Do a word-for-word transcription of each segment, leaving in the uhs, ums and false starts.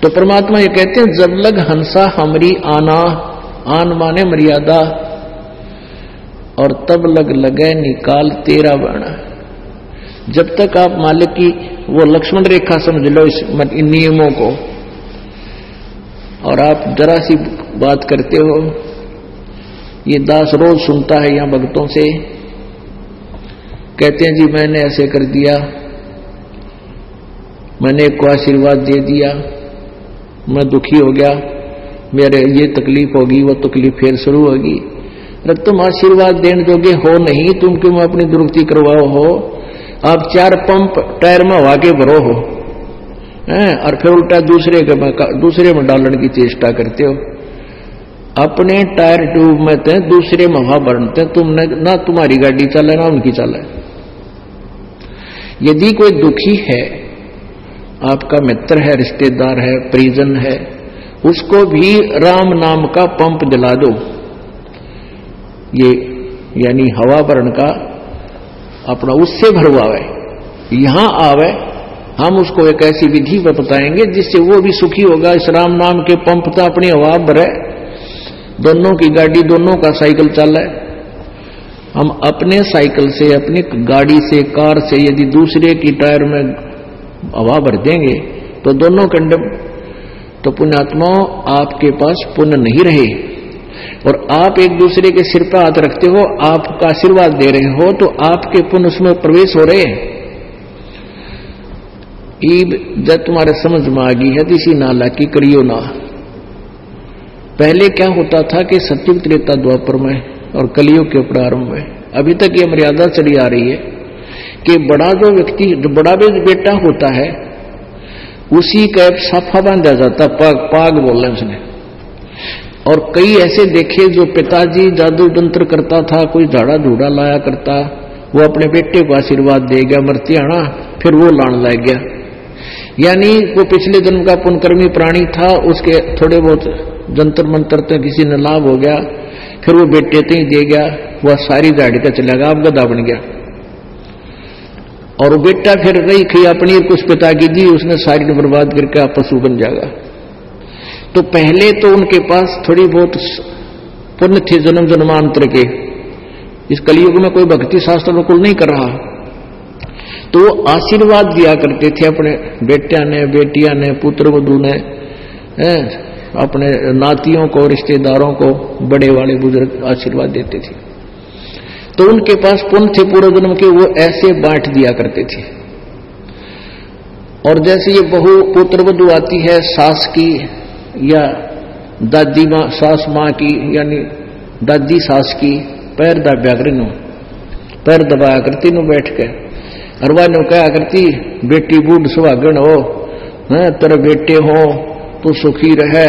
तो परमात्मा ये कहते हैं जब लग हंसा हमरी आना, आन माने मर्यादा, और तब लग लगे निकाल तेरा बाणा। जब तक आप मालिक की वो लक्ष्मण रेखा समझ लो इस इन नियमों को, और आप जरा सी बात करते हो, ये दास रोज सुनता है यहां भक्तों से, कहते हैं जी मैंने ऐसे कर दिया, मैंने एक को आशीर्वाद दे दिया, मैं दुखी हो गया, मेरे ये तकलीफ होगी, वो तकलीफ फिर शुरू होगी। अरे तुम आशीर्वाद देने जोगे हो नहीं, तुम क्यों अपनी दुरुक्ति करवाओ हो? आप चार पंप टायर में हवा के भरो हो हैं, और फिर उल्टा दूसरे के दूसरे में डालने की चेष्टा करते हो। अपने टायर ट्यूब में थे, दूसरे में हवा भरते, तुमने ना तुम्हारी गाड़ी चले ना उनकी चले। यदि कोई दुखी है, आपका मित्र है, रिश्तेदार है, परिजन है, उसको भी राम नाम का पंप दिला दो। ये यानी हवा भरण का अपना उससे भरवावे, यहां आवे, हम उसको एक ऐसी विधि बताएंगे जिससे वो भी सुखी होगा। इस राम नाम के पंप तो अपनी हवा भरे, दोनों की गाड़ी, दोनों का साइकिल चले। हम अपने साइकिल से, अपनी गाड़ी से, कार से यदि दूसरे की टायर में हवा भर देंगे तो दोनों कंडम, तो पुण्यात्माओं आपके पास पुण्य नहीं रहे, और आप एक दूसरे के सिर पर हाथ रखते हो, आपका आशीर्वाद दे रहे हो, तो आपके पुण्य उसमें प्रवेश हो रहे हैं। ईब जब तुम्हारे समझ में आ गई है, इसी नाला की करियो ना। पहले क्या होता था कि सत्युग त्रेता द्वापर में और कलियुग के प्रारंभ में, अभी तक ये मर्यादा चली आ रही है कि बड़ा जो व्यक्ति, जो बड़ा भी बेटा होता है, उसी का साफा बांधा जाता, पाग पाग बोला उसने। और कई ऐसे देखे जो पिताजी जादू तंत्र करता था, कोई झाड़ा धूड़ा लाया करता, वो अपने बेटे को आशीर्वाद दे गया, मरती आना, फिर वो लान लग गया। यानी वो पिछले जन्म का पुनकर्मी प्राणी था, उसके थोड़े बहुत जंतर मंत्र तो किसी ने लाभ हो गया, फिर वो बेटे ते ही दे गया, वह सारी झाड़ी का चला गया, आप गधा बन गया। और वो बेटा फिर रही खी अपनी कुछ पिता की दी, उसने सारी बर्बाद करके आप पशु बन जाएगा। तो पहले तो उनके पास थोड़ी बहुत पुण्य थे जन्म जन्मांतर के। इस कलयुग में कोई भक्ति शास्त्र बिल्कुल नहीं कर रहा, तो वो आशीर्वाद दिया करते थे अपने बेटियां ने, बेटियां ने, पुत्र वधू ने, अपने नातियों को, रिश्तेदारों को, बड़े वाले बुजुर्ग आशीर्वाद देते थे। तो उनके पास पुण्य थे पूर्व जन्म के, वो ऐसे बांट दिया करते थे। और जैसे ये बहु पुत्र वधू आती है, सास की या दादी माँ, सास माँ की, यानी दादी सास की, पैर दबाया कर नो, पैर दबाया करती नो बैठ के, अरवा नो कहा करती बेटी बूढ़ सुहागन हो, तेरे बेटे हो तो सुखी रहे।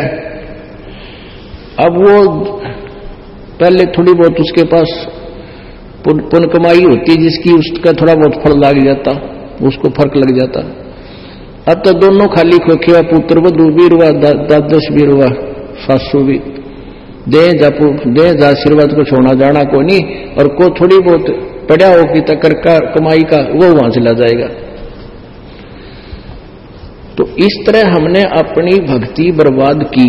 अब वो पहले थोड़ी बहुत उसके पास पुण्य कमाई होती, जिसकी उसका थोड़ा बहुत फल लग जाता, उसको फर्क लग जाता। अब तो दोनों खाली खोखे, पुत्र वधू भी रुआ, दादश भी रुआ, सासू भी दे जा, दे जा आशीर्वाद को छोड़ना जाना को नहीं, और को थोड़ी बहुत पड़ा हो कि तकर का कमाई का वो वहां चला जाएगा। तो इस तरह हमने अपनी भक्ति बर्बाद की।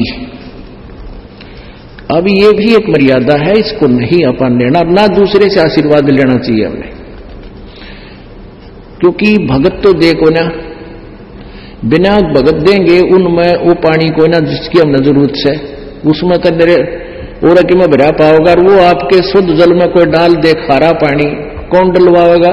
अब ये भी एक मर्यादा है, इसको नहीं अपन लेना, ना दूसरे से आशीर्वाद लेना चाहिए हमने, क्योंकि भगत तो देखो ना, बिना भगत देंगे उनमें वो पानी को ना जिसकी हमने जरूरत है, उसमें तो मेरे और कि मैं भरा पाओगा। और वो आपके शुद्ध जल में कोई डाल दे खारा पानी, कौन डलवाएगा?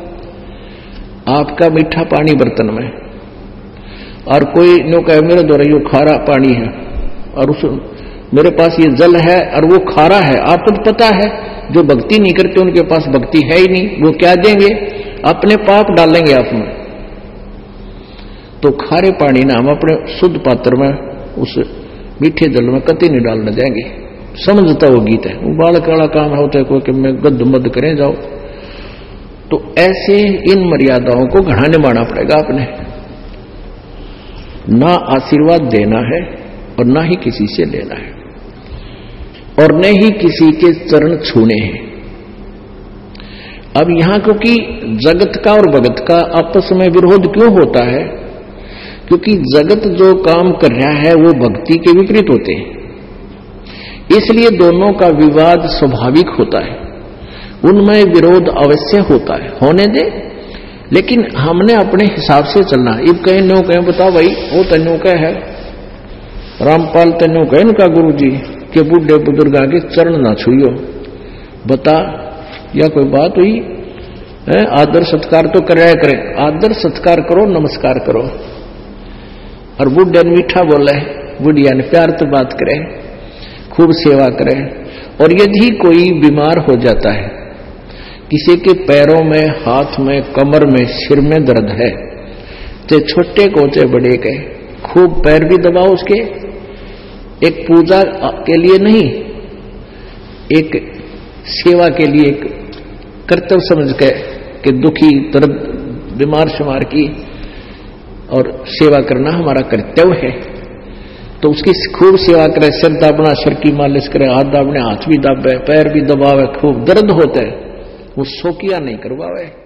आपका मीठा पानी बर्तन में, और कोई नो कहे मेरे द्वारा यो खारा पानी है, और उस मेरे पास ये जल है और वो खारा है। आपको तो पता है, जो भक्ति नहीं करते उनके पास भक्ति है ही नहीं, वो क्या देंगे? अपने पाप डालेंगे आप में। तो खारे पानी ना हम अपने शुद्ध पात्र में, उस मीठे जल में कति नहीं डालने देंगे। समझता वो गीत है, वो बालक वाला काम होता है, कोई कि मैं गद्द मद करें जाओ। तो ऐसे इन मर्यादाओं को घड़ा निभाना पड़ेगा आपने, ना आशीर्वाद देना है और ना ही किसी से लेना है, और न ही किसी के चरण छूने हैं। अब यहां क्योंकि जगत का और भगत का आपस में विरोध क्यों होता है? क्योंकि जगत जो काम कर रहा है वो भक्ति के विपरीत होते हैं, इसलिए दोनों का विवाद स्वाभाविक होता है, उनमें विरोध अवश्य होता है, होने दे। लेकिन हमने अपने हिसाब से चलना। इब कहीं नो कहें बता भाई वो तन्यू कह है, रामपाल तन्यू कहे इनका गुरु जी के बुढ़े बुजुर्गा के चरण ना छुइयो, बता या कोई बात हुई है? आदर सत्कार तो कराया करे, आदर सत्कार करो, नमस्कार करो, और बुढ़िया ने मीठा बोले, बुढ़िया ने प्यार तो बात करे, खूब सेवा करे। और यदि कोई बीमार हो जाता है, किसी के पैरों में, हाथ में, कमर में, सिर में दर्द है, चाहे छोटे को चाहे बड़े के, खूब पैर भी दबाओ उसके, एक पूजा के लिए नहीं, एक सेवा के लिए, एक कर्तव्य समझ के कि दुखी दर्द बीमार शुमार की और सेवा करना हमारा कर्तव्य है, तो उसकी खूब सेवा करे, सिर दाबना, सिर की मालिश करे, हाथ दाबने हाथ भी दाबे, पैर भी दबावे, खूब दर्द होता है, वो शोकिया नहीं करवावे।